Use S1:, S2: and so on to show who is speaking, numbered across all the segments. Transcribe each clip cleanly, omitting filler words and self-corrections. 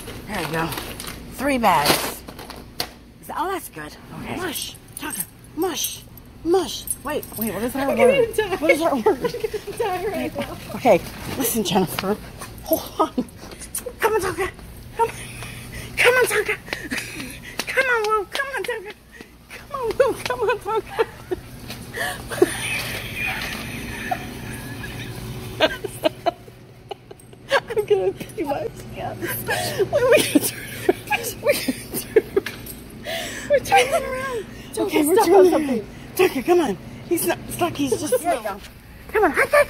S1: There you go. 3 bags. Oh, that's good. Okay.
S2: Mush.
S1: Tonka. Mush. Mush. Wait. What is our word? What is our word?
S2: Right now.
S1: Okay. Listen, Jennifer. Hold on. Come on, Tonka. Come on. Come on, Tonka. Come on, Woo. Come on, Tonka. Come on, Woo. Come on, Tonka. I'm gonna pee my pants. We're turning around. Okay, we're turning around. Tonka, come on. He's not stuck. He's just slow. Come on. Hike.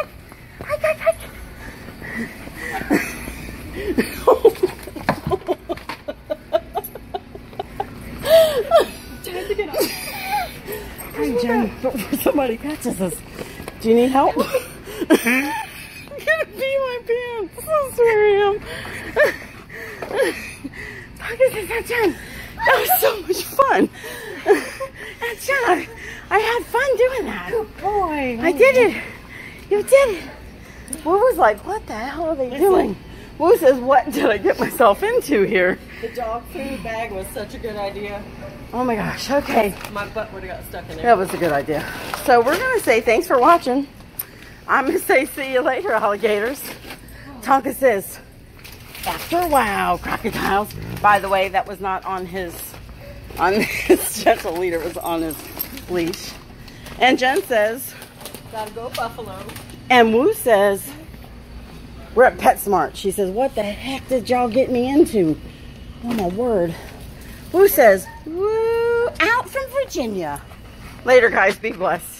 S2: Time to get up.
S1: Hey, Jen, before somebody catches us, do you need help? I'm gonna pee my pants. I swear I am. Tonka says, Jen, that was so much fun. And Jen, I had fun doing that.
S2: Good boy.
S1: I did it. You did it. Woo was like, what the hell are they doing? Woo says, what did I get myself into here?
S2: The dog food bag was such a good idea.
S1: Oh my gosh, okay.
S2: My butt would have got stuck in there.
S1: That was a good idea. So we're going to say thanks for watching. I'm going to say see you later, alligators. Tonka says, after a while, crocodiles. By the way, that was not on his gentle leader. It was on his leash. And Jen says,
S2: Gotta go buffalo.
S1: and Woo says, we're at PetSmart. She says, what the heck did y'all get me into? Oh my word. Woo says, woo, out from Virginia. Later, guys. Be blessed.